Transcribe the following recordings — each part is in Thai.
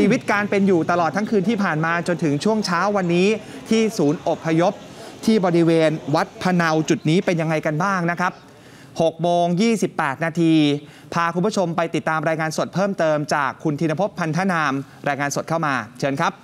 ชีวิตการเป็นอยู่ตลอดทั้งคืนที่ผ่านมาจนถึงช่วงเช้าวันนี้ที่ศูนย์อพยพที่บริเวณวัดพะเนาจุดนี้เป็นยังไงกันบ้างนะครับ6:28 นาทีพาคุณผู้ชมไปติดตามรายงานสดเพิ่มเติมจากคุณธินภพพันธนามรายงานสดเข้ามาเชิญครับ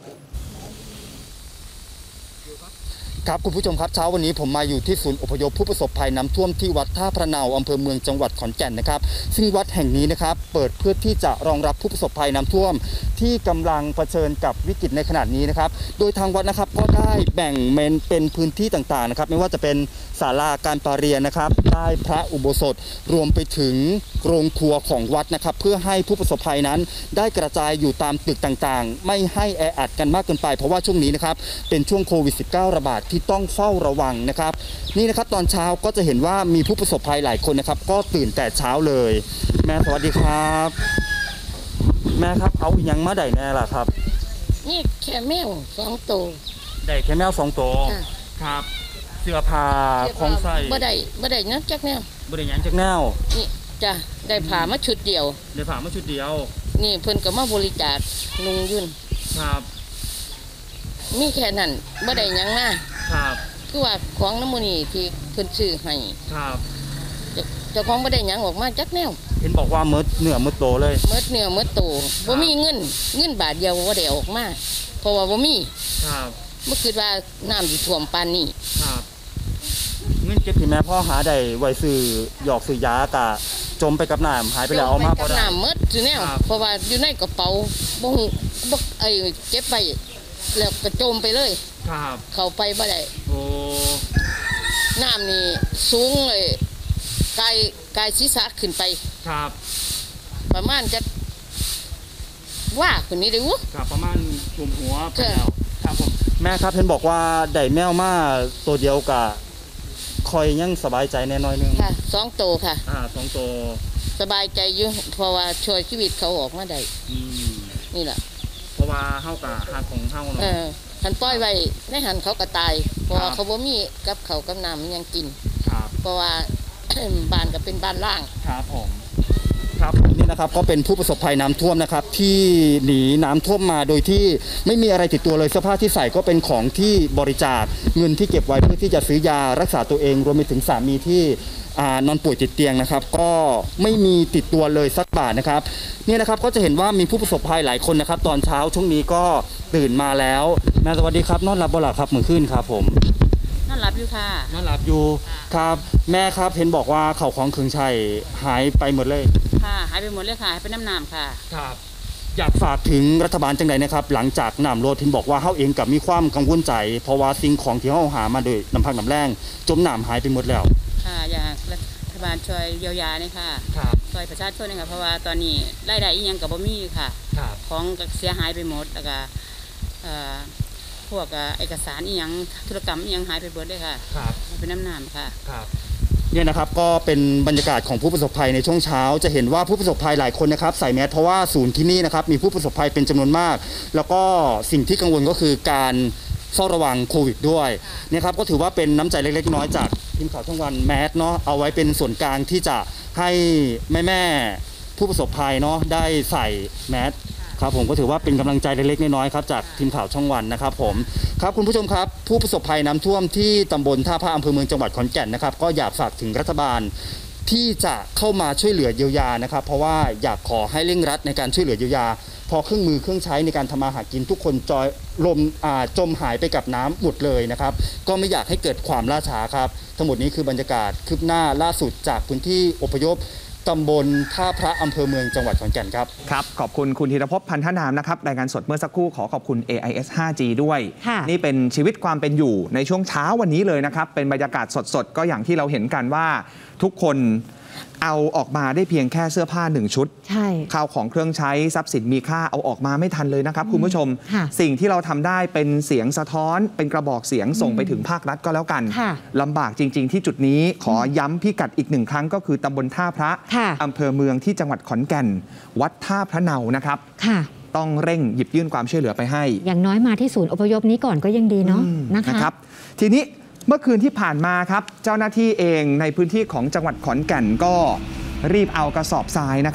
ครับคุณผู้ชมครับเช้าวันนี้ผมมาอยู่ที่ศูนย์อพยพผู้ประสบภัยน้ำท่วมที่วัดท่าพระเนาอำเภอเมืองจังหวัดขอนแก่นนะครับซึ่งวัดแห่งนี้นะครับเปิดเพื่อที่จะรองรับผู้ประสบภัยน้ำท่วมที่กำลังเผชิญกับวิกฤตในขณะนี้นะครับโดยทางวัดนะครับก็ได้แบ่งเป็นพื้นที่ต่างๆนะครับไม่ว่าจะเป็นศาลาการประเรียนนะครับใต้พระอุโบสถรวมไปถึงโรงครัวของวัดนะครับเพื่อให้ผู้ประสบภัยนั้นได้กระจายอยู่ตามตึกต่างๆไม่ให้แออัดกันมากเกินไปเพราะว่าช่วงนี้นะครับเป็นช่วงโควิด -19 ระบาดที่ต้องเฝ้าระวังนะครับนี่นะครับตอนเช้าก็จะเห็นว่ามีผู้ประสบภัยหลายคนนะครับก็ตื่นแต่เช้าเลยแม่สวัสดีครับแม่ครับเอาอย่างมาได้แน่ล่ะครับนี่แค่แมว2 ตัวได้แค่แมว2 ตัวครับเสื้อผ้าของใส่บ่ได้นะจักแนวบ่ได้หยังจักแนวนี่จ้ะได้ผ้ามาชุดเดียวได้ผ้ามาชุดเดียวนี่เพิ่นก็มาบริจาคลุงยุ่นครับมีแค่นั้นบ่ได้หยังนะครับคือว่าของน้ำมูนี่ที่เพิ่นซื้อให้ครับเจ้าของบ่ได้หยังออกมาจักแนวเห็นบอกว่าเนื้อโตเลยเนื้อโตบ่มีเงินบาทเดียวบ่ได้ออกมาเพราะว่าบ่มีครับบ่คิดว่าน้ำสิท่วมปานนี้ครับเงินเก็บที่แม่พ่อหาได้ไว้ซื้อหยอกซื้อยากะจมไปกับน้ำหายไปแล้วเอามาบ่ได้น้ำหมดซื่อแนวเพราะว่าอยู่ในกระเป๋าบ่เก็บไปแล้วก็จมไปเลยครับเข้าไปบ่ได้โอ้น้ำนี่สูงเลยกายศีรษะขึ้นไปครับประมาณจะว่าคนนี้ได้วุ้ครับประมาณกลุ่มหัวไปแล้วครับผมแม่ครับเห็นบอกว่าได้แมวมาตัวเดียวกับคอยยังสบายใจแน่น้อยนึงค่ะ2 ตัวค่ะ 2 ตัวสบายใจอยู่เพราะว่าช่วยชีวิตเขาออกมาได้นี่แหละเพราะว่าเฮากับหาของเฮาเนาะหันปล่อยไว้ในหันเขาก็ตายเพราะว่าเขาบ่มีกับเขากับน้ำยังกินเพราะว่าบ้านก็เป็นบ้านล่างครับผมครับนี่นะครับก็เป็นผู้ประสบภัยน้ำท่วมนะครับที่หนีน้ำท่วมมาโดยที่ไม่มีอะไรติดตัวเลยเสื้อผ้าที่ใส่ก็เป็นของที่บริจาคเงินที่เก็บไว้เพื่อที่จะซื้อยารักษาตัวเองรวมไปถึงสามีที่นอนป่วยติดเตียงนะครับก็ไม่มีติดตัวเลยสักบาทนะครับนี่นะครับก็จะเห็นว่ามีผู้ประสบภัยหลายคนนะครับตอนเช้าช่วงนี้ก็ตื่นมาแล้วแม่สวัสดีครับนอนหลับบ่หลับครับเมื่อคืนครับผมนอนหลับอยู่ค่ะนอนหลับอยู่ครับแม่ครับเห็นบอกว่าเข่าของเครื่องใช้หายไปหมดเลยค่ะหายไปหมดเลยค่ะหายไปน้ำค่ะครับอยากฝากถึงรัฐบาลจังไดนะครับหลังจากน้ำลดเห็นบอกว่าเฮาเองกับมีความกังวลใจเพราะว่าสิ่งของที่เฮาหามาโดยน้ำพักน้ำแรงจมน้ำหายไปหมดแล้วค่ะอยากรัฐบาลช่วยเยียวยาเนี่ยค่ะช่วยประชาชนนะคะเพราะว่าตอนนี้รายได้อีหยังกับบ่มีค่ะของเสียหายไปหมดแล้วก็พวกเอกสารอีหยังธุรกรรมอีหยังหายไปหมดเลยค่ะเป็นน้ำค่ะเนี่ยนะครับก็เป็นบรรยากาศของผู้ประสบภัยในช่วงเช้าจะเห็นว่าผู้ประสบภัยหลายคนนะครับใส่แมสเพราะว่าศูนย์ที่นี่นะครับมีผู้ประสบภัยเป็นจำนวนมากแล้วก็สิ่งที่กังวลก็คือการเฝ้าระวังโควิดด้วยเนี่ยครับก็ถือว่าเป็นน้ำใจเล็กๆน้อยจากทีมข่าวช่องวันแมสเนาะเอาไว้เป็นส่วนกลางที่จะให้แม่ผู้ประสบภัยเนาะได้ใส่แมสครับผมก็ถือว่าเป็นกำลังใจเล็กๆน้อยๆครับจากทีมข่าวช่องวันนะครับผมครับคุณผู้ชมครับผู้ประสบภัยน้ำท่วมที่ตำบลท่าพระอำเภอเมืองจังหวัดขอนแก่นนะครับก็อยากฝากถึงรัฐบาลที่จะเข้ามาช่วยเหลือเยียวยานะครับเพราะว่าอยากขอให้เร่งรัดในการช่วยเหลือเยียวยาพอเครื่องมือเครื่องใช้ในการทำมาหากินทุกคนจมหายไปกับน้ำหมดเลยนะครับก็ไม่อยากให้เกิดความล่าช้าครับทั้งหมดนี้คือบรรยากาศคืบหน้าล่าสุดจากพื้นที่อพยพตำบลท่าพระอำเภอเมืองจังหวัดขอนแก่นครับครับขอบคุณคุณธีรภพพันธนามนะครับรายงานสดเมื่อสักครู่ขอขอบคุณ AIS 5G ด้วยนี่เป็นชีวิตความเป็นอยู่ในช่วงเช้าวันนี้เลยนะครับเป็นบรรยากาศสดๆก็อย่างที่เราเห็นกันว่าทุกคนเอาออกมาได้เพียงแค่เสื้อผ้า1 ชุดข้าวของเครื่องใช้ทรัพย์สินมีค่าเอาออกมาไม่ทันเลยนะครับคุณผู้ชมสิ่งที่เราทำได้เป็นเสียงสะท้อนเป็นกระบอกเสียงส่งไปถึงภาครัฐก็แล้วกันลำบากจริงๆที่จุดนี้ขอย้ำพิกัดอีก1 ครั้งก็คือตำบลท่าพระอำเภอเมืองที่จังหวัดขอนแก่นวัดท่าพระเนานะครับต้องเร่งหยิบยื่นความช่วยเหลือไปให้อย่างน้อยมาที่ศูนย์อพยพนี้ก่อนก็ยังดีเนาะนะครับทีนี้เมื่อคืนที่ผ่านมาครับเจ้าหน้าที่เองในพื้นที่ของจังหวัดขอนแก่นก็รีบเอากระสอบทรายนะครับ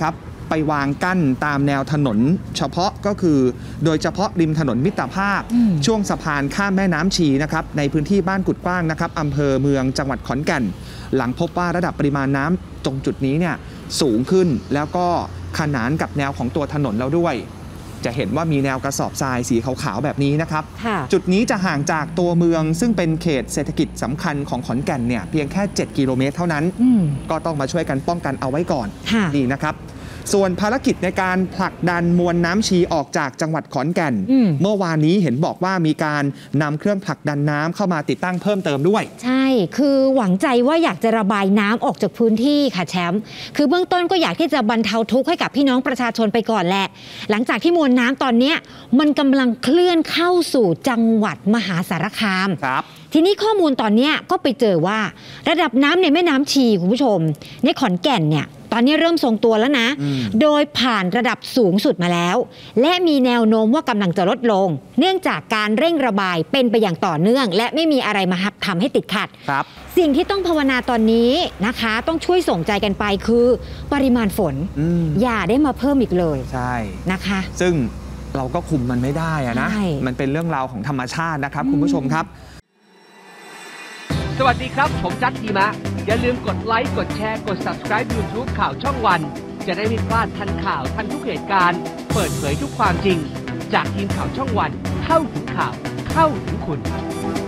ไปวางกั้นตามแนวถนนเฉพาะก็คือโดยเฉพาะริมถนนมิตรภาพช่วงสะพานข้ามแม่น้ำชีนะครับในพื้นที่บ้านกุดกว้างนะครับอำเภอเมืองจังหวัดขอนแก่นหลังพบว่าระดับปริมาณน้ำตรงจุดนี้เนี่ยสูงขึ้นแล้วก็ขนานกับแนวของตัวถนนแล้วด้วยจะเห็นว่ามีแนวกระสอบทรายสีขาวๆแบบนี้นะครับจุดนี้จะห่างจากตัวเมืองซึ่งเป็นเขตเศรษฐกิจสำคัญของขอนแก่นเนี่ยเพียงแค่7กิโลเมตรเท่านั้นก็ต้องมาช่วยกันป้องกันเอาไว้ก่อนนี่นะครับส่วนภารกิจในการผลักดันมวลน้ำชีออกจากจังหวัดขอนแก่นเมื่อวานนี้เห็นบอกว่ามีการนำเครื่องผลักดันน้ำเข้ามาติดตั้งเพิ่มเติมด้วยใช่คือหวังใจว่าอยากจะระบายน้ำออกจากพื้นที่ค่ะแชมป์คือเบื้องต้นก็อยากที่จะบรรเทาทุกข์ให้กับพี่น้องประชาชนไปก่อนแหละหลังจากที่มวลน้ำตอนนี้มันกำลังเคลื่อนเข้าสู่จังหวัดมหาสารคามครับทีนี้ข้อมูลตอนนี้ก็ไปเจอว่าระดับน้ำในแม่น้ำชีคุณผู้ชมในขอนแก่นเนี่ยตอนนี้เริ่มทรงตัวแล้วนะโดยผ่านระดับสูงสุดมาแล้วและมีแนวโน้มว่ากำลังจะลดลงเนื่องจากการเร่งระบายเป็นไปอย่างต่อเนื่องและไม่มีอะไรมาทำให้ติดขัดสิ่งที่ต้องภาวนาตอนนี้นะคะต้องช่วยส่งใจกันไปคือปริมาณฝนอย่าได้มาเพิ่มอีกเลยใช่นะคะซึ่งเราก็คุมมันไม่ได้นะมันเป็นเรื่องราวของธรรมชาตินะครับคุณผู้ชมครับสวัสดีครับผมจัดทีมะอย่าลืมกดไลค์กดแชร์กด Subscribe YouTube ข่าวช่องวันจะได้ไม่พลาดทันข่าวทันทุกเหตุการณ์เปิดเผยทุกความจริงจากทีมข่าวช่องวันเข้าถึงข่าวเข้าถึงคุณ